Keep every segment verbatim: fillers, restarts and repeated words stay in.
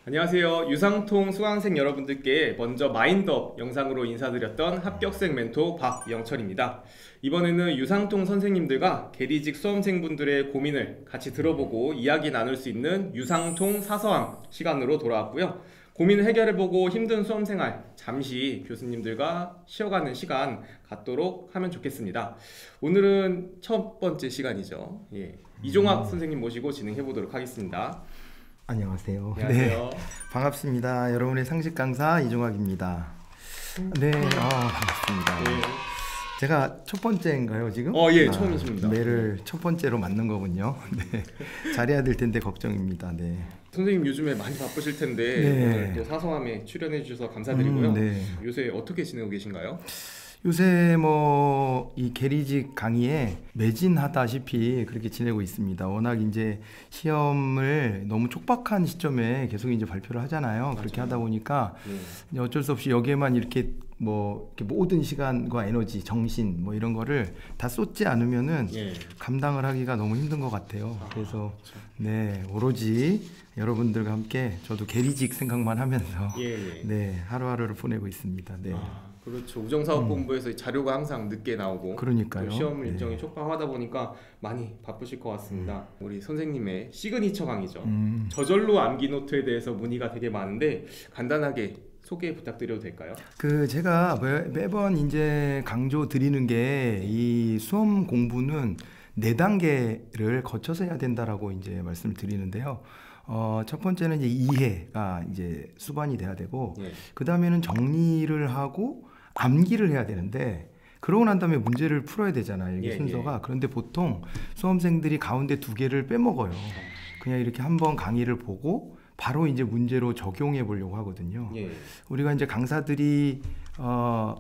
안녕하세요. 유상통 수강생 여러분들께 먼저 마인드업 영상으로 인사드렸던 합격생 멘토 박영철입니다. 이번에는 유상통 선생님들과 계리직 수험생분들의 고민을 같이 들어보고 이야기 나눌 수 있는 유상통 사서함 시간으로 돌아왔고요. 고민을 해결해보고 힘든 수험생활 잠시 교수님들과 쉬어가는 시간 갖도록 하면 좋겠습니다. 오늘은 첫 번째 시간이죠. 예. 이종학 선생님 모시고 진행해보도록 하겠습니다. 안녕하세요. 안녕하세요. 네, 반갑습니다. 여러분의 상식 강사 이종학입니다. 네, 아, 반갑습니다. 네. 제가 첫 번째인가요 지금? 어, 예, 아, 처음이십니다. 매를 첫 번째로 맞는 거군요. 네, 잘해야 될 텐데 걱정입니다. 네. 선생님 요즘에 많이 바쁘실 텐데 네. 오늘 또 사서함에 출연해 주셔서 감사드리고요. 음, 네. 요새 어떻게 지내고 계신가요? 요새 뭐 이 계리직 강의에 매진하다시피 그렇게 지내고 있습니다. 워낙 이제 시험을 너무 촉박한 시점에 계속 이제 발표를 하잖아요. 맞아요. 그렇게 하다 보니까 네. 이제 어쩔 수 없이 여기에만 이렇게 뭐 이렇게 모든 시간과 에너지, 정신 뭐 이런 거를 다 쏟지 않으면은 예. 감당을 하기가 너무 힘든 것 같아요. 아, 그래서 그렇죠. 네, 오로지 여러분들과 함께 저도 계리직 생각만 하면서 예, 예. 네, 하루하루를 보내고 있습니다. 네. 아, 그렇죠. 우정사업본부에서 자료가 항상 늦게 나오고 그러니까요. 또 시험 네. 일정이 촉박하다 보니까 많이 바쁘실 것 같습니다. 우리 선생님의 시그니처 강의죠. 음. 저절로 암기 노트에 대해서 문의가 되게 많은데 간단하게 소개 부탁드려도 될까요? 그 제가 매, 매번 이제 강조 드리는 게 이 수험 공부는 네 단계를 거쳐서 해야 된다라고 이제 말씀을 드리는데요. 어, 첫 번째는 이제 이해가 이제 수반이 돼야 되고, 예. 그 다음에는 정리를 하고 암기를 해야 되는데, 그러고 난 다음에 문제를 풀어야 되잖아요. 이게 예, 순서가. 예. 그런데 보통 수험생들이 가운데 두 개를 빼먹어요. 그냥 이렇게 한번 강의를 보고 바로 이제 문제로 적용해 보려고 하거든요. 예. 우리가 이제 강사들이 어,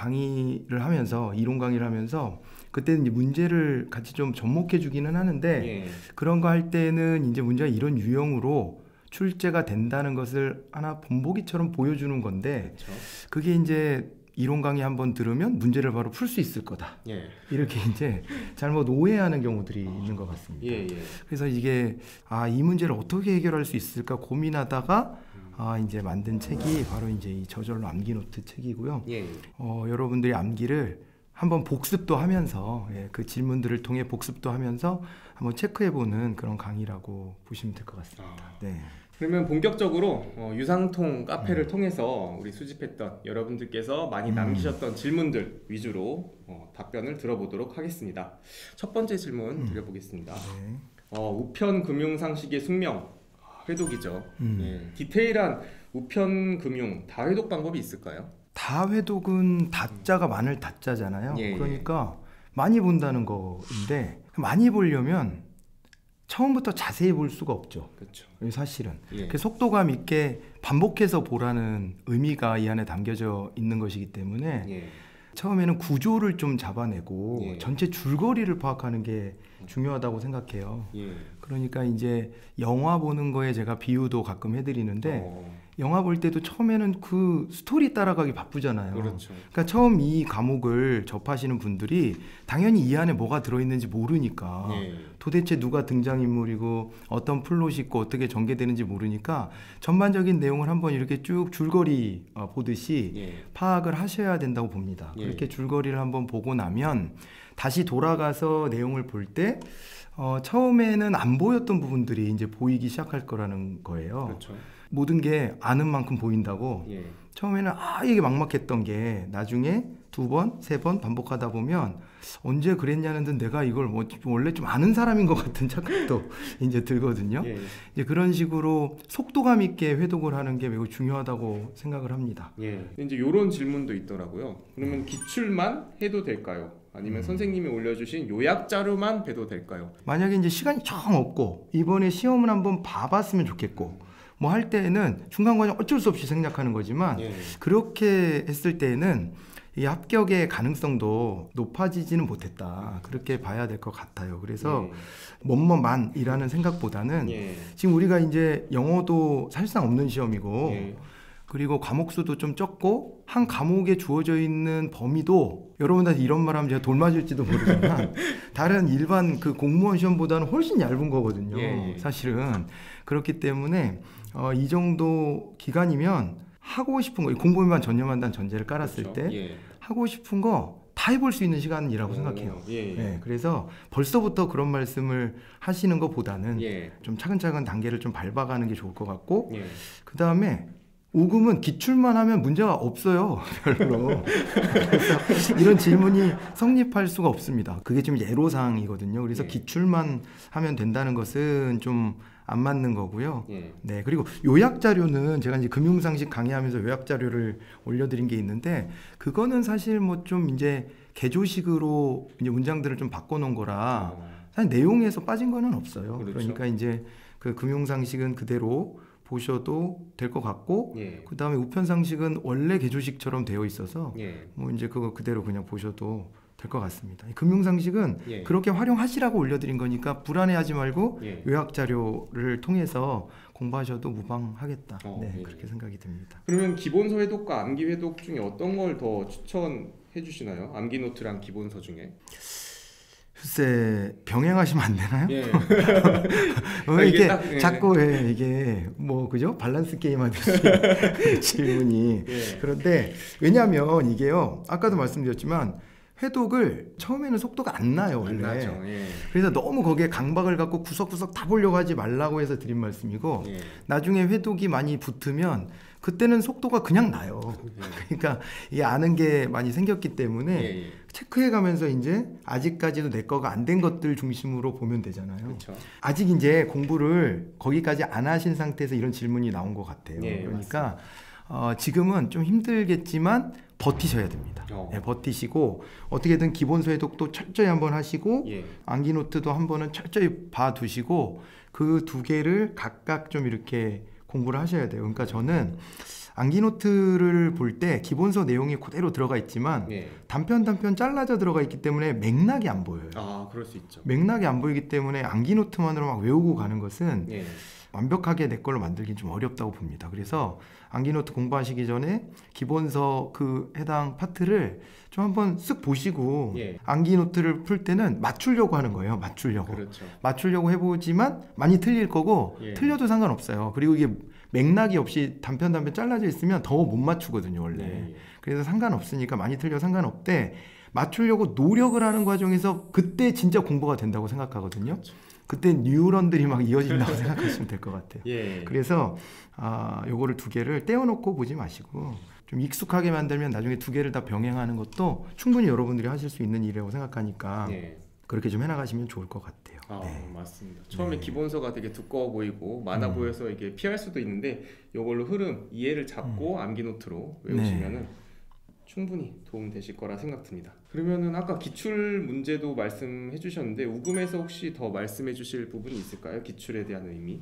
강의를 하면서 이론 강의를 하면서 그때는 이제 문제를 같이 좀 접목해 주기는 하는데 예. 그런 거 할 때는 이제 문제가 이런 유형으로 출제가 된다는 것을 하나 본보기처럼 보여주는 건데 그렇죠. 그게 이제 이론 강의 한번 들으면 문제를 바로 풀 수 있을 거다. 예. 이렇게 이제 잘못 오해하는 경우들이 있는 것 같습니다. 예, 예. 그래서 이게 아, 이 문제를 어떻게 해결할 수 있을까 고민하다가 아, 이제 만든 책이 바로 이제 이 저절로 암기 노트 책이고요. 예. 어, 여러분들이 암기를 한번 복습도 하면서 예, 그 질문들을 통해 복습도 하면서 한번 체크해보는 그런 강의라고 보시면 될 것 같습니다. 아. 네. 그러면 본격적으로 어, 유상통 카페를 음. 통해서 우리 수집했던 여러분들께서 많이 남기셨던 음. 질문들 위주로 어, 답변을 들어보도록 하겠습니다. 첫 번째 질문 음. 드려보겠습니다. 네. 어, 우편금융상식의 숙명, 회독이죠. 음. 예, 디테일한 우편금융 다회독 방법이 있을까요? 다회독은 다자가 많을 다자잖아요. 예, 그러니까 많이 본다는 거인데 많이 보려면 처음부터 자세히 볼 수가 없죠. 그렇죠. 사실은 예. 그 속도감 있게 반복해서 보라는 의미가 이 안에 담겨져 있는 것이기 때문에 예. 처음에는 구조를 좀 잡아내고 예. 전체 줄거리를 파악하는 게 중요하다고 생각해요. 예. 그러니까 이제 영화 보는 거에 제가 비유도 가끔 해드리는데 어. 영화 볼 때도 처음에는 그 스토리 따라가기 바쁘잖아요. 그렇죠. 그러니까 처음 이 과목을 접하시는 분들이 당연히 이 안에 뭐가 들어있는지 모르니까 예. 도대체 누가 등장인물이고 어떤 플롯이 있고 어떻게 전개되는지 모르니까 전반적인 내용을 한번 이렇게 쭉 줄거리 보듯이 예. 파악을 하셔야 된다고 봅니다. 예. 그렇게 줄거리를 한번 보고 나면 다시 돌아가서 내용을 볼 때 어, 처음에는 안 보였던 부분들이 이제 보이기 시작할 거라는 거예요. 그렇죠. 모든 게 아는 만큼 보인다고. 예. 처음에는 아 이게 막막했던 게 나중에 두 번, 세 번 반복하다 보면 언제 그랬냐는 듯 내가 이걸 뭐 원래 좀 아는 사람인 것 같은 착각도 이제 들거든요. 예. 이제 그런 식으로 속도감 있게 회독을 하는 게 매우 중요하다고 생각을 합니다. 예. 이제 이런 질문도 있더라고요. 그러면 기출만 해도 될까요? 아니면 음. 선생님이 올려주신 요약 자료만 배도 될까요? 만약에 이제 시간이 정 없고 이번에 시험을 한번 봐봤으면 좋겠고 뭐 할 때는 중간 과정 어쩔 수 없이 생략하는 거지만 예. 그렇게 했을 때에는 이 합격의 가능성도 높아지지는 못했다. 그렇게 봐야 될 것 같아요. 그래서 예. 뭐뭐만이라는 생각보다는 예. 지금 우리가 이제 영어도 사실상 없는 시험이고 예. 그리고 과목 수도 좀 적고 한 과목에 주어져 있는 범위도 여러분들한테 이런 말 하면 제가 돌 맞을지도 모르지만 다른 일반 그 공무원 시험보다는 훨씬 얇은 거거든요. 예, 예. 사실은 그렇기 때문에 어, 이 정도 기간이면 하고 싶은 거 공부에만 전념한다는 전제를 깔았을 그렇죠. 때 예. 하고 싶은 거 다 해볼 수 있는 시간이라고 오, 생각해요. 예, 예. 네, 그래서 벌써부터 그런 말씀을 하시는 것보다는 예. 좀 차근차근 단계를 좀 밟아가는 게 좋을 것 같고 예. 그 다음에 우금은 기출만 하면 문제가 없어요. 별로. 그래서 이런 질문이 성립할 수가 없습니다. 그게 좀 예로사항이거든요. 그래서 예. 기출만 하면 된다는 것은 좀 안 맞는 거고요. 예. 네, 그리고 요약 자료는 제가 이제 금융상식 강의하면서 요약 자료를 올려드린 게 있는데 그거는 사실 뭐 좀 이제 개조식으로 이제 문장들을 좀 바꿔놓은 거라 어, 사실 내용에서 빠진 거는 없어요. 그렇죠. 그러니까 이제 그 금융상식은 그대로 보셔도 될 것 같고 예. 그 다음에 우편상식은 원래 개조식처럼 되어 있어서 예. 뭐 이제 그거 그대로 그냥 보셔도 될 것 같습니다. 금융상식은 예. 그렇게 활용하시라고 올려드린 거니까 불안해하지 말고 예. 요약 자료를 통해서 공부하셔도 무방하겠다. 어, 네, 예. 그렇게 생각이 듭니다. 그러면 기본서 회독과 암기 회독 중에 어떤 걸 더 추천해 주시나요? 암기 노트랑 기본서 중에? 글쎄 병행하시면 안 되나요? 예. 어, 이게 이게 딱, 예. 자꾸 예, 이게 뭐 그죠? 밸런스 게임 하듯이 질문이 예. 그런데 왜냐하면 이게요 아까도 말씀드렸지만 회독을 처음에는 속도가 안 나요 원래. 안 나죠. 예. 그래서 너무 거기에 강박을 갖고 구석구석 다 보려고 하지 말라고 해서 드린 말씀이고 예. 나중에 회독이 많이 붙으면 그때는 속도가 그냥 나요. 그러니까 이 아는 게 많이 생겼기 때문에 예. 예. 체크해가면서 이제 아직까지도 내 거가 안 된 것들 중심으로 보면 되잖아요. 그렇죠. 아직 이제 공부를 거기까지 안 하신 상태에서 이런 질문이 나온 것 같아요. 예, 그러니까 어, 지금은 좀 힘들겠지만 버티셔야 됩니다. 어. 네, 버티시고 어떻게든 기본서 회독도 철저히 한번 하시고 예. 암기 노트도 한번은 철저히 봐두시고 그 두 개를 각각 좀 이렇게 공부를 하셔야 돼요. 그러니까 저는 암기 노트를 볼 때 기본서 내용이 그대로 들어가 있지만 예. 단편 단편 잘라져 들어가 있기 때문에 맥락이 안 보여요. 아, 그럴 수 있죠. 맥락이 안 보이기 때문에 암기 노트만으로 막 외우고 가는 것은 예. 완벽하게 내 걸로 만들긴 좀 어렵다고 봅니다. 그래서 암기 노트 공부하시기 전에 기본서 그 해당 파트를 좀 한번 쓱 보시고 예. 암기 노트를 풀 때는 맞추려고 하는 거예요. 맞추려고. 그렇죠. 맞추려고 해보지만 많이 틀릴 거고 예. 틀려도 상관없어요. 그리고 이게 맥락이 없이 단편 단편 잘라져 있으면 더 못 맞추거든요 원래. 예. 그래서 상관없으니까 많이 틀려 상관없대. 맞추려고 노력을 하는 과정에서 그때 진짜 공부가 된다고 생각하거든요. 그렇죠. 그때 뉴런들이 막 이어진다고 생각하시면 될 것 같아요. 예. 그래서 아, 요거를 두 개를 떼어놓고 보지 마시고 좀 익숙하게 만들면 나중에 두 개를 다 병행하는 것도 충분히 여러분들이 하실 수 있는 일이라고 생각하니까 예. 그렇게 좀 해나가시면 좋을 것 같아요. 아, 네. 맞습니다. 처음에 네. 기본서가 되게 두꺼워 보이고 많아 음. 보여서 이게 피할 수도 있는데 이걸로 흐름, 이해를 잡고 암기 노트로 네. 외우시면은 충분히 도움 되실 거라 생각됩니다. 그러면은 아까 기출 문제도 말씀해 주셨는데 우금에서 혹시 더 말씀해 주실 부분이 있을까요? 기출에 대한 의미?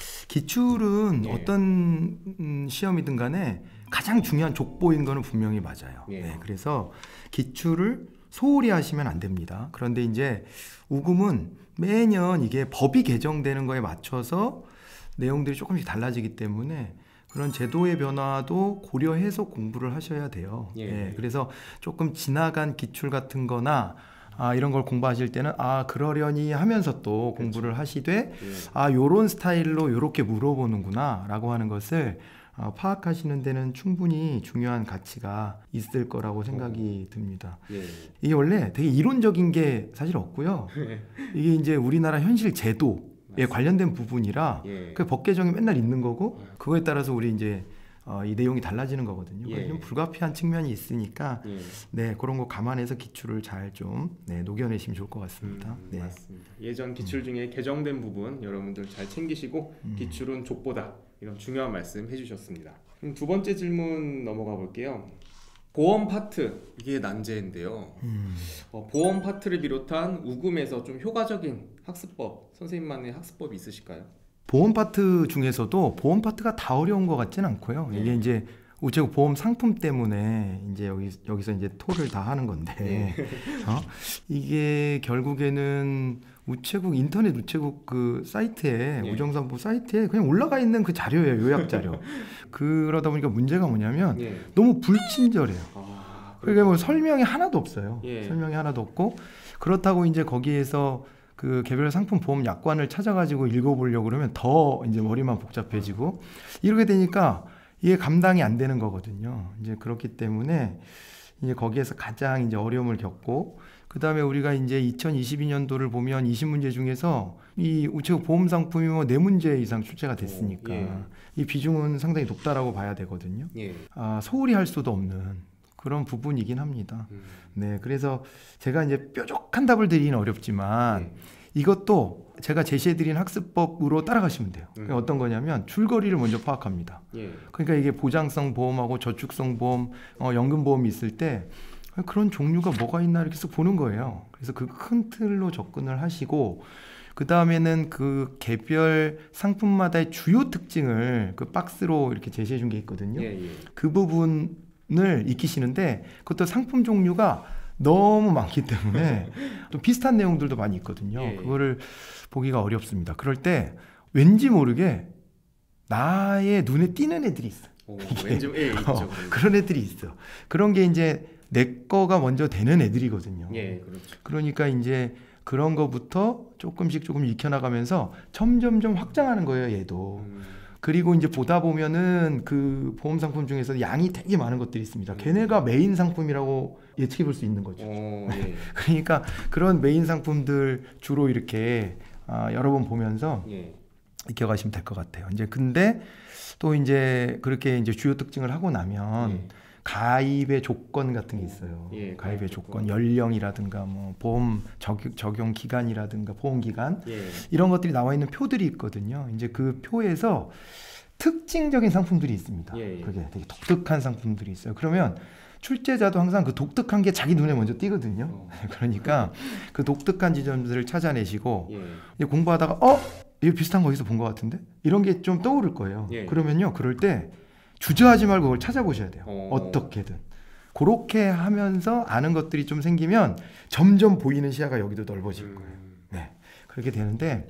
기출은 예. 어떤 음, 시험이든 간에 가장 중요한 족보인 거는 분명히 맞아요. 예. 네, 그래서 기출을 소홀히 하시면 안 됩니다. 그런데 이제 우금은 매년 이게 법이 개정되는 거에 맞춰서 내용들이 조금씩 달라지기 때문에 그런 제도의 변화도 고려해서 공부를 하셔야 돼요. 예. 예, 그래서 조금 지나간 기출 같은 거나 아, 이런 걸 공부하실 때는 아 그러려니 하면서 또 공부를 하시되 예. 아 요런 스타일로 요렇게 물어보는구나 라고 하는 것을 어, 파악하시는 데는 충분히 중요한 가치가 있을 거라고 생각이 듭니다. 예. 이게 원래 되게 이론적인 게 사실 없고요. 이게 이제 우리나라 현실 제도에 관련된 부분이라 예. 그 법 개정이 맨날 있는 거고 그거에 따라서 우리 이제 어, 이 내용이 달라지는 거거든요. 예. 그래서 좀 불가피한 측면이 있으니까 예. 네 그런 거 감안해서 기출을 잘 좀 네, 녹여내시면 좋을 것 같습니다. 음, 네. 맞습니다. 예전 기출 중에 개정된 부분 여러분들 잘 챙기시고 음. 기출은 족보다 이런 중요한 말씀 해주셨습니다. 그럼 두 번째 질문 넘어가 볼게요. 보험 파트 이게 난제인데요. 음. 어, 보험 파트를 비롯한 우금에서 좀 효과적인 학습법 선생님만의 학습법이 있으실까요? 보험 파트 중에서도 보험 파트가 다 어려운 것 같지는 않고요. 네. 이게 이제 우체국 보험 상품 때문에 이제 여기 여기서 이제 토를 다 하는 건데 예. 어? 이게 결국에는 우체국 인터넷 우체국 그 사이트에 예. 우정사무 사이트에 그냥 올라가 있는 그 자료예요. 요약 자료. 그러다 보니까 문제가 뭐냐면 예. 너무 불친절해요. 아, 그러니까 뭐 설명이 하나도 없어요. 예. 설명이 하나도 없고 그렇다고 이제 거기에서 그 개별 상품 보험 약관을 찾아가지고 읽어보려고 그러면 더 이제 머리만 복잡해지고 이렇게 되니까 이게 감당이 안 되는 거거든요. 이제 그렇기 때문에 이제 거기에서 가장 이제 어려움을 겪고 그 다음에 우리가 이제 이천이십이 년도를 보면 이십 문제 중에서 이 우체국 보험 상품이 뭐 네 문제 이상 출제가 됐으니까 오, 예. 이 비중은 상당히 높다라고 봐야 되거든요. 예. 아, 소홀히 할 수도 없는 그런 부분이긴 합니다. 음. 네, 그래서 제가 이제 뾰족한 답을 드리기는 어렵지만 예. 이것도 제가 제시해드린 학습법으로 따라가시면 돼요. 음. 그러니까 어떤 거냐면 줄거리를 먼저 파악합니다. 예. 그러니까 이게 보장성 보험하고 저축성 보험, 어, 연금 보험이 있을 때 그런 종류가 뭐가 있나 이렇게 쓱 보는 거예요. 그래서 그 큰 틀로 접근을 하시고 그 다음에는 그 개별 상품마다의 주요 특징을 그 박스로 이렇게 제시해 준 게 있거든요. 예. 예. 그 부분을 익히시는데 그것도 상품 종류가 너무 많기 때문에 또 비슷한 내용들도 많이 있거든요. 예. 그거를 보기가 어렵습니다. 그럴 때 왠지 모르게 나의 눈에 띄는 애들이 있어. 오, 왠지 예, 있죠. 어, 그런 애들이 있어. 그런 게 이제 내 거가 먼저 되는 애들이거든요. 예, 그렇죠. 그러니까 이제 그런 거부터 조금씩 조금 익혀나가면서 점점점 확장하는 거예요, 얘도. 음. 그리고 이제 보다 보면은 그 보험 상품 중에서 양이 되게 많은 것들이 있습니다. 음. 걔네가 메인 상품이라고 예측해 볼 수 있는 거죠. 오, 예. 그러니까 그런 메인 상품들 주로 이렇게 아, 여러 번 보면서 예. 익혀가시면 될 것 같아요. 이제 근데 또 이제 그렇게 이제 주요 특징을 하고 나면 예. 가입의 조건 같은 게 있어요. 예, 가입의 가입 조건, 조건. 연령이라든가 뭐 보험 적용, 적용 기간이라든가 보험 기간 예. 이런 것들이 나와 있는 표들이 있거든요. 이제 그 표에서 특징적인 상품들이 있습니다. 예, 예. 그게 되게 독특한 상품들이 있어요. 그러면 출제자도 항상 그 독특한 게 자기 눈에 먼저 띄거든요. 어. 그러니까 그 독특한 지점들을 찾아내시고 예. 이제 공부하다가 어? 이거 비슷한 거 어디서 본 것 같은데? 이런 게 좀 떠오를 거예요. 예. 그러면요. 그럴 때 주저하지 말고 그걸 찾아보셔야 돼요. 어. 어떻게든. 그렇게 하면서 아는 것들이 좀 생기면 점점 보이는 시야가 여기도 넓어질 거예요. 음. 네. 그렇게 되는데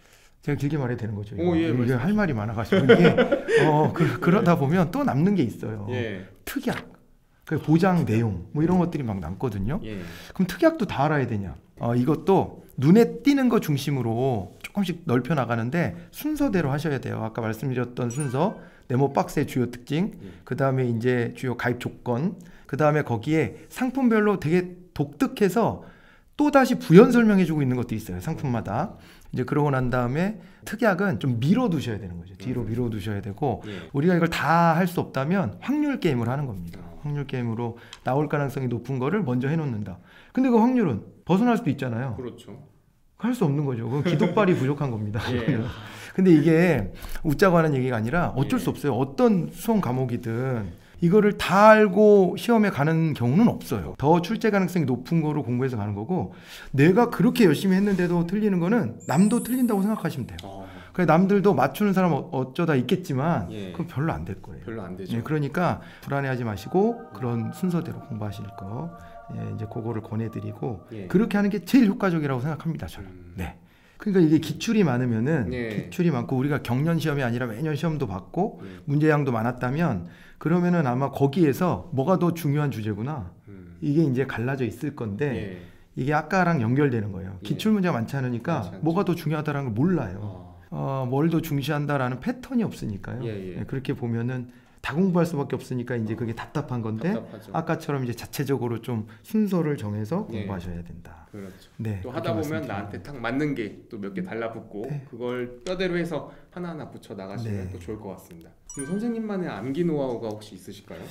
제가 길게 말해야 되는 거죠. 오, 예, 이게 말씀하세요. 할 말이 많아가지고 이게 어, 그, 그러다 보면 또 남는 게 있어요. 예. 특약, 그 보장 내용 뭐 이런 것들이 막 남거든요. 예. 그럼 특약도 다 알아야 되냐? 어, 이것도 눈에 띄는 거 중심으로 조금씩 넓혀 나가는데 순서대로 하셔야 돼요. 아까 말씀드렸던 순서, 네모 박스의 주요 특징, 예. 그 다음에 이제 주요 가입 조건, 그 다음에 거기에 상품별로 되게 독특해서 또 다시 부연 설명해주고 있는 것들이 있어요. 상품마다. 이제 그러고 난 다음에 특약은 좀 밀어두셔야 되는 거죠. 뒤로 밀어두셔야 되고 예. 우리가 이걸 다 할 수 없다면 확률 게임을 하는 겁니다. 어. 확률 게임으로 나올 가능성이 높은 거를 먼저 해놓는다. 근데 그 확률은 벗어날 수도 있잖아요. 그렇죠. 할 수 없는 거죠. 그건 기도발이 부족한 겁니다. 예. 근데 이게 웃자고 하는 얘기가 아니라 어쩔 예. 수 없어요. 어떤 수험 과목이든 이거를 다 알고 시험에 가는 경우는 없어요. 더 출제 가능성이 높은 거로 공부해서 가는 거고 내가 그렇게 열심히 했는데도 틀리는 거는 남도 틀린다고 생각하시면 돼요. 어. 그래 남들도 맞추는 사람 어- 어쩌다 있겠지만 예. 그건 별로 안 될 거예요. 별로 안 되죠. 네, 그러니까 불안해하지 마시고 그런 순서대로 공부하실 거 예, 이제 그거를 권해드리고 예. 그렇게 하는 게 제일 효과적이라고 생각합니다. 저는. 음. 네. 그러니까 이게 기출이 많으면은 예. 기출이 많고 우리가 경년 시험이 아니라 매년 시험도 받고 예. 문제량도 많았다면 그러면은 아마 거기에서 뭐가 더 중요한 주제구나 음. 이게 이제 갈라져 있을 건데 예. 이게 아까랑 연결되는 거예요. 예. 기출 문제가 많지 않으니까 많지 않죠. 뭐가 더 중요하다라는 걸 몰라요. 어. 어, 뭘 더 중시한다라는 패턴이 없으니까요. 예, 예. 네, 그렇게 보면은 다 공부할 수밖에 없으니까 이제 그게 답답한 건데 답답하죠. 아까처럼 이제 자체적으로 좀 순서를 정해서 예. 공부하셔야 된다. 그렇죠. 네. 또 그렇게 하다 보면 말씀드립니다. 나한테 딱 맞는 게 또 몇 개 달라붙고 네. 그걸 뼈대로 해서 하나하나 붙여 나가시면 네. 또 좋을 것 같습니다. 그럼 선생님만의 암기 노하우가 혹시 있으실까요?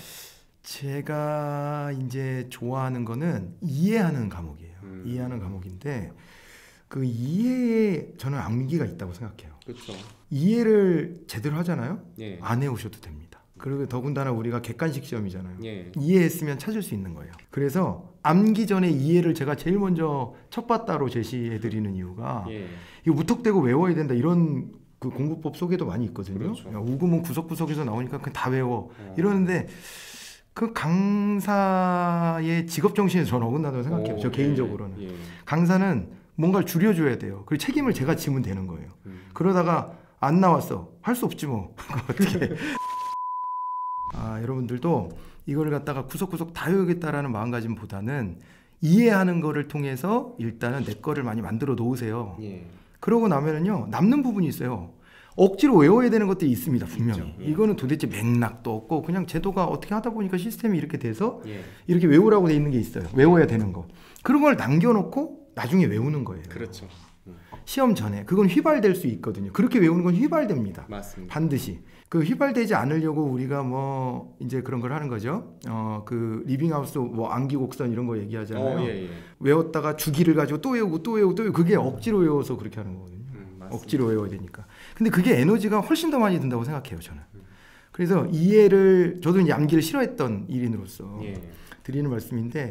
제가 이제 좋아하는 거는 이해하는 과목이에요. 음. 이해하는 과목인데 그 이해에 저는 암기가 있다고 생각해요. 그렇죠. 이해를 제대로 하잖아요. 예. 안 해오셔도 됩니다. 그리고 더군다나 우리가 객관식 시험이잖아요. 예. 이해했으면 찾을 수 있는 거예요. 그래서 암기 전에 이해를 제가 제일 먼저 첫 바따로 제시해 드리는 이유가 예. 이거 무턱대고 외워야 된다 이런 그 공부법 속에도 많이 있거든요. 그렇죠. 야, 우금은 구석구석에서 나오니까 그냥 다 외워 어. 이러는데 그 강사의 직업 정신에 저는 어긋나다고 생각해요. 오, 저 예, 개인적으로는. 예. 강사는 뭔가를 줄여줘야 돼요. 그리고 책임을 제가 지면 되는 거예요. 음. 그러다가 안 나왔어. 할 수 없지 뭐. 어떻게? 아, 여러분들도 이거를 갖다가 구석구석 다 외우겠다라는 마음가짐보다는 이해하는 거를 통해서 일단은 내 거를 많이 만들어 놓으세요. 예. 그러고 나면은요 남는 부분이 있어요. 억지로 외워야 되는 것들이 있습니다. 분명히. 있죠. 예. 이거는 도대체 맥락도 없고 그냥 제도가 어떻게 하다 보니까 시스템이 이렇게 돼서 예. 이렇게 외우라고 돼 있는 게 있어요. 외워야 되는 거. 그런 걸 남겨놓고 나중에 외우는 거예요. 그렇죠. 음. 시험 전에. 그건 휘발될 수 있거든요. 그렇게 외우는 건 휘발됩니다. 맞습니다. 반드시. 그 휘발되지 않으려고 우리가 뭐 이제 그런 걸 하는 거죠. 어 그 리빙하우스 뭐 암기곡선 이런 거 얘기하잖아요. 어, 예, 예. 외웠다가 주기를 가지고 또 외우고 또 외우고 또 외우고 그게 억지로 외워서 그렇게 하는 거거든요. 음, 맞습니다. 억지로 외워야 되니까. 근데 그게 에너지가 훨씬 더 많이 든다고 생각해요, 저는. 그래서 이해를 저도 이제 암기를 싫어했던 일인으로서 예. 드리는 말씀인데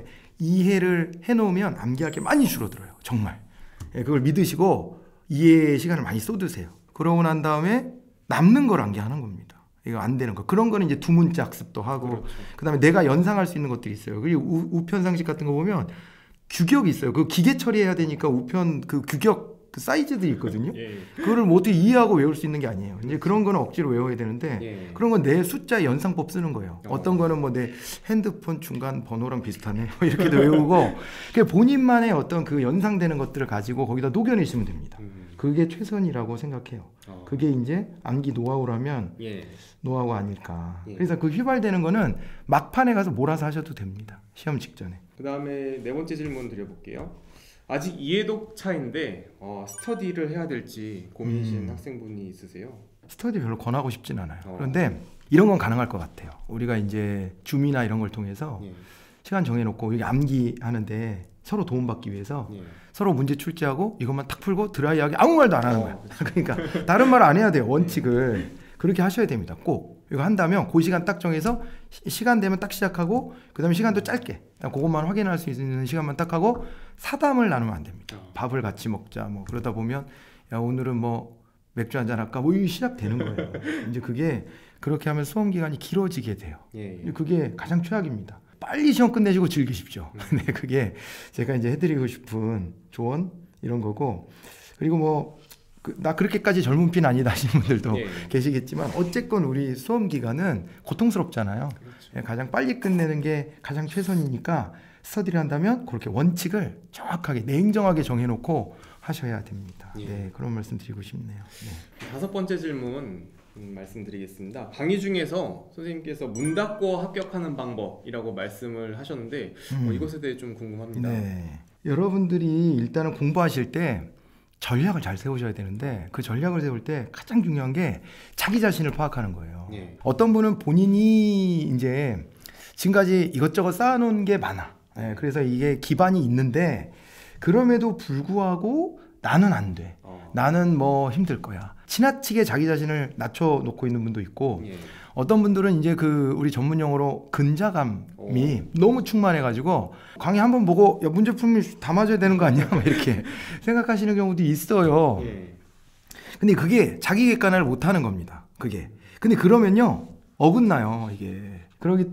이해를 해놓으면 암기할 게 많이 줄어들어요, 정말. 예, 그걸 믿으시고 이해 시간을 많이 쏟으세요. 그러고 난 다음에 남는 걸 암기하는 겁니다. 이거 안 되는 거. 그런 거는 이제 두 문자 학습도 하고, 그렇죠. 그다음에 내가 연상할 수 있는 것들이 있어요. 그리고 우, 우편 상식 같은 거 보면 규격이 있어요. 그 기계 처리해야 되니까 우편 그 규격 그 사이즈들이 있거든요. 예. 그거를 뭐 어떻게 이해하고 외울 수 있는 게 아니에요. 이제 그런 거는 억지로 외워야 되는데 예. 그런 건 내 숫자 연상법 쓰는 거예요. 어. 어떤 거는 뭐 내 핸드폰 중간 번호랑 비슷하네 뭐 이렇게도 외우고 그 본인만의 어떤 그 연상되는 것들을 가지고 거기다 녹여내시면 됩니다. 음. 그게 최선이라고 생각해요. 어. 그게 이제 암기 노하우라면 예. 노하우가 아닐까. 예. 그래서 그 휘발되는 거는 막판에 가서 몰아서 하셔도 됩니다. 시험 직전에. 그다음에 네 번째 질문 드려볼게요. 아직 이해도 차인데 어, 스터디를 해야 될지 고민이신 음. 학생분이 있으세요? 스터디 별로 권하고 싶진 않아요. 어. 그런데 이런 건 가능할 것 같아요. 우리가 이제 줌이나 이런 걸 통해서 예. 시간 정해놓고 이게 암기 하는데 서로 도움받기 위해서 예. 서로 문제 출제하고 이것만 탁 풀고 드라이하게 아무 말도 안 하는 어, 거예요. 그렇죠. 그러니까 다른 말 안 해야 돼요. 원칙을. 그렇게 하셔야 됩니다. 꼭. 이거 한다면 그 시간 딱 정해서 시, 시간 되면 딱 시작하고 그 다음에 시간도 짧게 그것만 확인할 수 있는 시간만 딱 하고 사담을 나누면 안 됩니다. 어. 밥을 같이 먹자 뭐 그러다 보면 야 오늘은 뭐 맥주 한잔 할까 뭐 이게 시작되는 거예요. 이제 그게 그렇게 하면 수험 기간이 길어지게 돼요. 예. 예. 그게 가장 최악입니다. 빨리 시험 끝내시고 즐기십시오. 네, 그게 제가 이제 해드리고 싶은 조언 이런 거고 그리고 뭐 나 그렇게까지 젊은 피는 아니다 하시는 분들도 예. 계시겠지만 어쨌건 우리 수험 기간은 고통스럽잖아요. 그렇죠. 예, 가장 빨리 끝내는 게 가장 최선이니까 스터디를 한다면 그렇게 원칙을 정확하게 냉정하게 정해놓고 하셔야 됩니다. 예. 네, 그런 말씀 드리고 싶네요. 네. 다섯 번째 질문 음, 말씀드리겠습니다. 강의 중에서 선생님께서 문 닫고 합격하는 방법이라고 말씀을 하셨는데 음. 어, 이것에 대해 좀 궁금합니다. 네. 여러분들이 일단은 공부하실 때 전략을 잘 세우셔야 되는데 그 전략을 세울 때 가장 중요한 게 자기 자신을 파악하는 거예요. 예. 어떤 분은 본인이 이제 지금까지 이것저것 쌓아놓은 게 많아. 예, 그래서 이게 기반이 있는데 그럼에도 불구하고 나는 안 돼. 어. 나는 뭐 힘들 거야. 지나치게 자기 자신을 낮춰놓고 있는 분도 있고 예. 어떤 분들은 이제 그 우리 전문 용어로 근자감이 오. 너무 충만해가지고 강의 한번 보고 야 문제 풀면 다 맞아야 되는 거 아니야? 막 이렇게 생각하시는 경우도 있어요. 예. 근데 그게 자기 객관화를 못하는 겁니다. 그게. 근데 그러면요 어긋나요 이게. 그렇기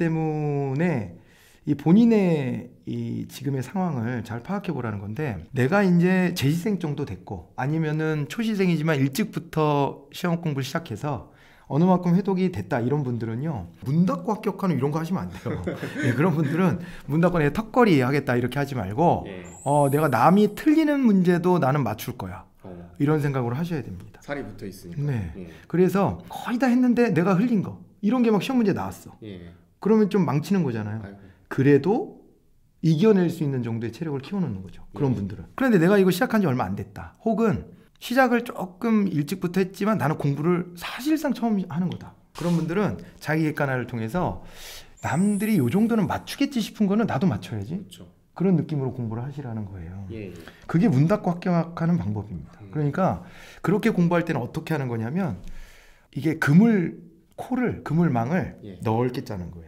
때문에 이 본인의 이 지금의 상황을 잘 파악해 보라는 건데 내가 이제 재시생 정도 됐고 아니면은 초시생이지만 일찍부터 시험 공부를 시작해서 어느 만큼 회독이 됐다 이런 분들은요 문 닫고 합격하는 이런 거 하시면 안 돼요. 네, 그런 분들은 문 닫고 내가 턱걸이 하겠다 이렇게 하지 말고 예. 어, 내가 남이 틀리는 문제도 나는 맞출 거야 어. 이런 생각으로 하셔야 됩니다. 살이 붙어 있으니까. 네. 예. 그래서 거의 다 했는데 내가 흘린 거 이런 게 막 시험 문제 나왔어. 예. 그러면 좀 망치는 거잖아요. 아이고. 그래도 이겨낼 수 있는 정도의 체력을 키워놓는 거죠. 그런 예. 분들은. 그런데 내가 이거 시작한 지 얼마 안 됐다. 혹은 시작을 조금 일찍부터 했지만 나는 공부를 사실상 처음 하는 거다. 그런 분들은 자기 객관화를 통해서 남들이 요 정도는 맞추겠지 싶은 거는 나도 맞춰야지. 그렇죠. 그런 느낌으로 공부를 하시라는 거예요. 예. 예. 그게 문 닫고 합격하는 방법입니다. 음. 그러니까 그렇게 공부할 때는 어떻게 하는 거냐면 이게 그물 코를 그물망을 예. 넓게 짜는 거예요.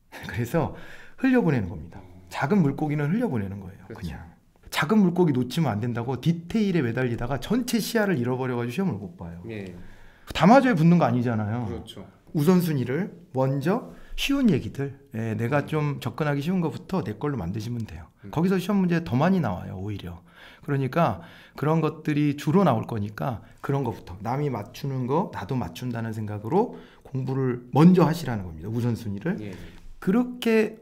그래서 흘려보내는 겁니다. 작은 물고기는 흘려보내는 거예요. 그렇죠. 그냥 작은 물고기 놓치면 안 된다고 디테일에 매달리다가 전체 시야를 잃어버려가지고 시험을 못 봐요. 예. 다 맞아야 붙는 거 아니잖아요. 그렇죠. 우선순위를 먼저 쉬운 얘기들, 예, 내가 좀 접근하기 쉬운 것부터 내 걸로 만드시면 돼요. 음. 거기서 시험 문제 더 많이 나와요, 오히려. 그러니까 그런 것들이 주로 나올 거니까 그런 것부터 남이 맞추는 거 나도 맞춘다는 생각으로 공부를 먼저 하시라는 겁니다. 우선순위를. 예. 그렇게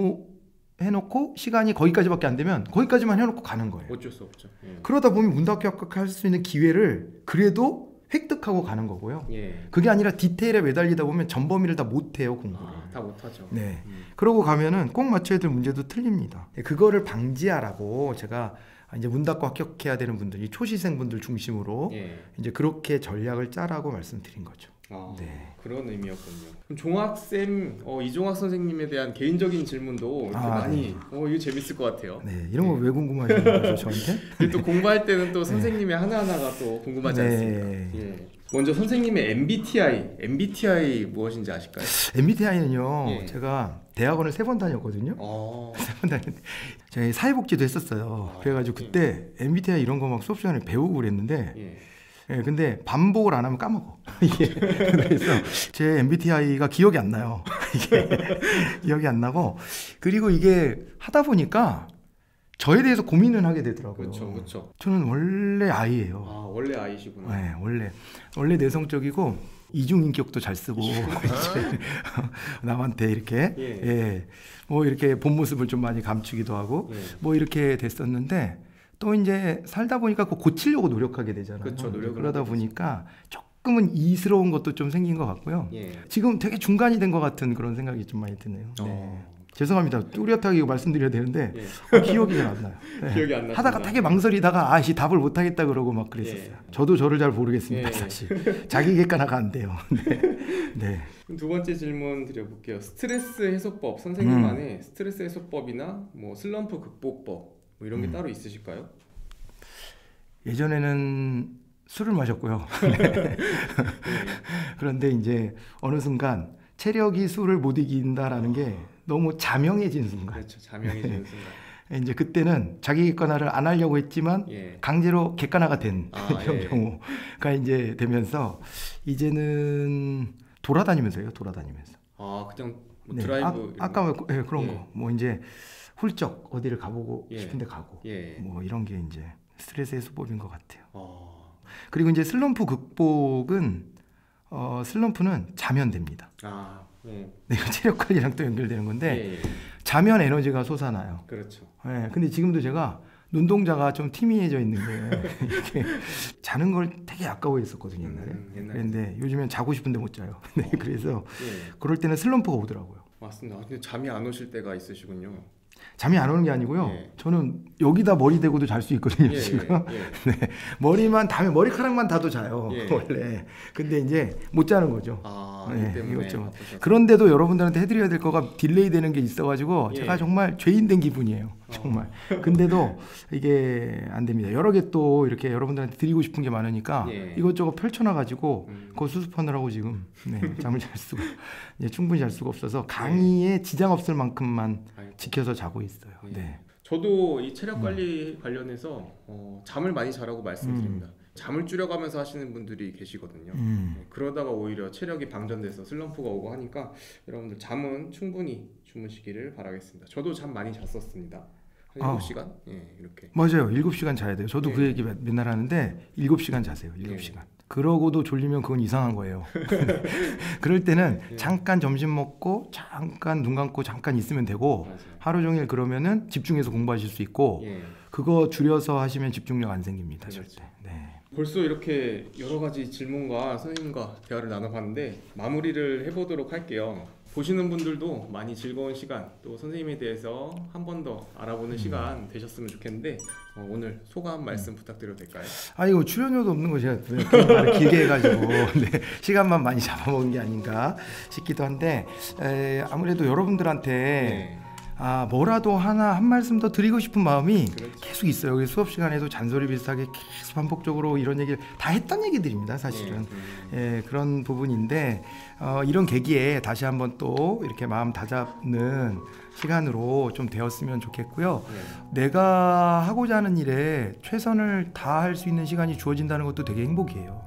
공부해놓고 시간이 거기까지밖에 안 되면 거기까지만 해놓고 가는 거예요. 어쩔 수 없죠. 예. 그러다 보면 문 닫기 합격할 수 있는 기회를 그래도 획득하고 가는 거고요. 예. 그게 아니라 디테일에 매달리다 보면 전범위를 다 못해요, 공부를. 아, 다 못하죠. 네. 음. 그러고 가면은 꼭 맞춰야 될 문제도 틀립니다. 그거를 방지하라고 제가 이제 문 닫고 합격해야 되는 분들이 초시생분들 중심으로 예. 이제 그렇게 전략을 짜라고 말씀드린 거죠. 아, 네. 그런 의미였군요. 그럼 종학쌤, 어, 이종학 선생님에 대한 개인적인 질문도 이렇게 아, 많이, 네. 어, 이거 재밌을 것 같아요. 네, 이런 거 왜 궁금하시는 거죠, 저한테? 그리고 또 공부할 때는 또 선생님의 하나하나가 또 궁금하지 네. 않습니까? 예. 먼저 선생님의 엠비티아이, 엠비티아이 무엇인지 아실까요? 엠비티아이는요, 예. 제가 대학원을 세 번 다녔거든요. 어, 세 번 다녔는데 제가 사회복지도 했었어요. 아, 그래가지고 그때 엠비티아이 이런 거 막 수업 시간에 배우고 그랬는데, 예. 예, 근데 반복을 안 하면 까먹어. 이게 그래서 제 엠비티아이가 기억이 안 나요. 이게 기억이 안 나고, 그리고 이게 하다 보니까 저에 대해서 고민을 하게 되더라고요. 그렇죠, 그렇죠. 저는 원래 아이예요. 아, 원래 아이시구나. 네, 원래 원래 내성적이고 이중인격도 잘 쓰고 이제 남한테 이렇게 예. 예, 뭐 이렇게 본 모습을 좀 많이 감추기도 하고 예. 뭐 이렇게 됐었는데 또 이제 살다 보니까 그거 고치려고 노력하게 되잖아요. 그렇죠, 노력을 그러다 하게 보니까 조금은 이스러운 것도 좀 생긴 것 같고요. 예. 지금 되게 중간이 된 것 같은 그런 생각이 좀 많이 드네요. 네. 어. 죄송합니다. 뚜렷하게 이거 말씀드려야 되는데 예. 어, 기억이 잘 안 나요. 네. 기억이 안 나요. 하다가 되게 망설이다가 아씨 답을 못 하겠다 그러고 막 그랬었어요. 예. 저도 저를 잘 모르겠습니다. 예. 사실 자기 객관화가 안 돼요. 네. 네. 그럼 두 번째 질문 드려볼게요. 스트레스 해소법, 선생님만의 음. 스트레스 해소법이나 뭐 슬럼프 극복법 뭐 이런 게 음. 따로 있으실까요? 예전에는 술을 마셨고요. 예. 그런데 이제 어느 순간 체력이 술을 못 이긴다라는 게 너무 자명해진 순간. 그렇죠. 자명해지는 순간. 이제 그때는 자기 객관화를 안 하려고 했지만 예. 강제로 객관화가 된 아, 이런 예. 경우가 이제 되면서 이제는 돌아다니면서 해요. 돌아다니면서. 아, 그냥 뭐 네. 드라이브 아, 이런 아까 뭐, 예, 그런 예. 거. 뭐 이제 훌쩍 어디를 가보고 예. 싶은데 가고. 예. 뭐 이런 게 이제 스트레스 해소법인 것 같아요. 어. 그리고 이제 슬럼프 극복은 어, 슬럼프는 자면 됩니다. 아, 예. 네, 이거 체력 관리랑 또 연결되는 건데 예, 예. 자면 에너지가 솟아나요. 그렇죠. 예, 근데 지금도 제가 눈동자가 좀 희미해져 있는 게 이렇게 자는 걸 되게 아까워했었거든요 옛날에. 음, 옛날에. 그런데 요즘엔 자고 싶은데 못 자요. 네, 그래서 예. 그럴 때는 슬럼프가 오더라고요. 맞습니다. 아, 근데 잠이 안 오실 때가 있으시군요. 잠이 안 오는 게 아니고요. 예. 저는 여기다 머리 대고도 잘 수 있거든요. 예, 지금. 예, 예. 네, 머리만 닿으면 머리카락만 닿아도 자요. 예. 원래. 근데 이제 못 자는 거죠. 아, 네, 이 때문에 이것 좀. 바쁘셔서. 그런데도 여러분들한테 해드려야 될 거가 딜레이 되는 게 있어가지고 예. 제가 정말 죄인 된 기분이에요. 정말. 근데도 이게 안 됩니다. 여러 개 또 이렇게 여러분들한테 드리고 싶은 게 많으니까 예. 이것저것 펼쳐놔가지고 음. 그거 수습하느라고 지금 네, 잠을 잘 수가 네, 충분히 잘 수가 없어서 강의에 지장 없을 만큼만 아이고. 지켜서 자고 있어요. 예. 네. 저도 이 체력 관리 관련해서 어, 잠을 많이 자라고 말씀드립니다. 음. 잠을 줄여가면서 하시는 분들이 계시거든요. 음. 네, 그러다가 오히려 체력이 방전돼서 슬럼프가 오고 하니까 여러분들 잠은 충분히 주무시기를 바라겠습니다. 저도 잠 많이 잤었습니다. 한 아. 일곱 시간? 예, 이렇게. 맞아요. 일곱 시간 자야 돼요. 저도 예. 그 얘기 맨- 맨날 하는데 일곱 시간 자세요. 일곱 예. 시간. 그러고도 졸리면 그건 이상한 거예요. 그럴 때는 예. 잠깐 점심 먹고 잠깐 눈 감고 잠깐 있으면 되고 맞아요. 하루 종일 그러면은 집중해서 공부하실 수 있고 예. 그거 줄여서 하시면 집중력 안 생깁니다. 그렇죠. 절대. 네. 벌써 이렇게 여러 가지 질문과 선생님과 대화를 나눠봤는데 마무리를 해보도록 할게요. 보시는 분들도 많이 즐거운 시간 또 선생님에 대해서 한 번 더 알아보는 시간 되셨으면 좋겠는데 어, 오늘 소감 말씀 부탁드려도 될까요? 아 이거 출연료도 없는 거 제가 왜 그런 말을 길게 해가지고 네, 시간만 많이 잡아먹은 게 아닌가 싶기도 한데 에, 아무래도 여러분들한테 네. 아 뭐라도 하나 한 말씀 더 드리고 싶은 마음이 그렇죠. 계속 있어요. 여기 수업 시간에도 잔소리 비슷하게 계속 반복적으로 이런 얘기를 다 했던 얘기들입니다. 사실은 네. 음. 예, 그런 부분인데 어, 이런 계기에 다시 한번 또 이렇게 마음 다잡는 시간으로 좀 되었으면 좋겠고요. 네. 내가 하고자 하는 일에 최선을 다할 수 있는 시간이 주어진다는 것도 되게 행복이에요. 네.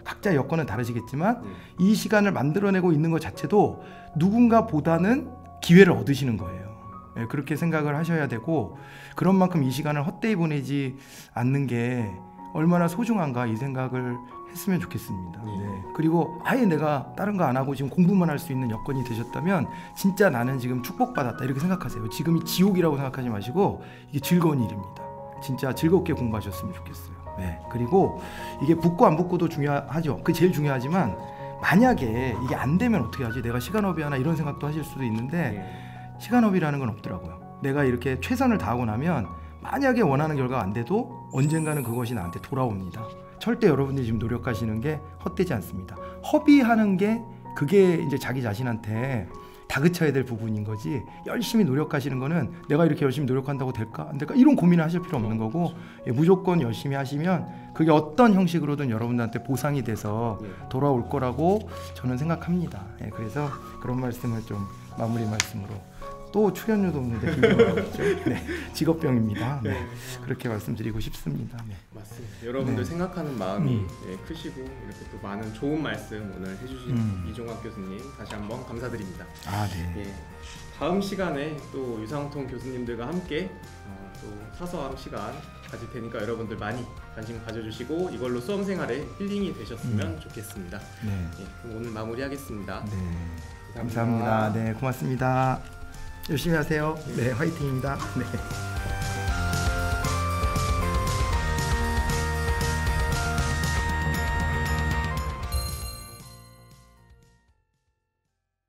각자 여건은 다르시겠지만 네. 이 시간을 만들어내고 있는 것 자체도 누군가보다는 기회를 얻으시는 거예요. 예, 그렇게 생각을 하셔야 되고 그런 만큼 이 시간을 헛되이 보내지 않는 게 얼마나 소중한가 이 생각을 했으면 좋겠습니다. 네. 네. 그리고 아예 내가 다른 거 안 하고 지금 공부만 할 수 있는 여건이 되셨다면 진짜 나는 지금 축복받았다 이렇게 생각하세요. 지금이 지옥이라고 생각하지 마시고 이게 즐거운 일입니다. 진짜 즐겁게 공부하셨으면 좋겠어요. 네. 그리고 이게 붙고 안 붙고도 중요하죠. 그게 제일 중요하지만 만약에 이게 안 되면 어떻게 하지? 내가 시간업이 하나 이런 생각도 하실 수도 있는데 네. 시간업이라는 건 없더라고요. 내가 이렇게 최선을 다하고 나면 만약에 원하는 결과가 안 돼도 언젠가는 그것이 나한테 돌아옵니다. 절대 여러분들이 지금 노력하시는 게 헛되지 않습니다. 허비하는 게 그게 이제 자기 자신한테 다그쳐야 될 부분인 거지 열심히 노력하시는 거는 내가 이렇게 열심히 노력한다고 될까 안 될까 이런 고민을 하실 필요 없는 거고 예, 무조건 열심히 하시면 그게 어떤 형식으로든 여러분들한테 보상이 돼서 돌아올 거라고 저는 생각합니다. 예, 그래서 그런 말씀을 좀 마무리 말씀으로 또 출연료도 없는데 비교하고 있죠. 네, 직업병입니다. 네, 네. 그렇게 말씀드리고 싶습니다. 네. 맞습니다. 여러분들 네. 생각하는 마음이 음. 예, 크시고 이렇게 또 많은 좋은 말씀 오늘 해주신 음. 이종학 교수님 다시 한번 감사드립니다. 아, 네. 예, 다음 시간에 또 유상통 교수님들과 함께 어, 또 사서함 시간 가질 테니까 여러분들 많이 관심 가져주시고 이걸로 수험생활에 힐링이 되셨으면 음. 좋겠습니다. 네. 예, 그럼 오늘 마무리하겠습니다. 네. 감사합니다. 네, 고맙습니다. 열심히 하세요. 네, 화이팅입니다. 네.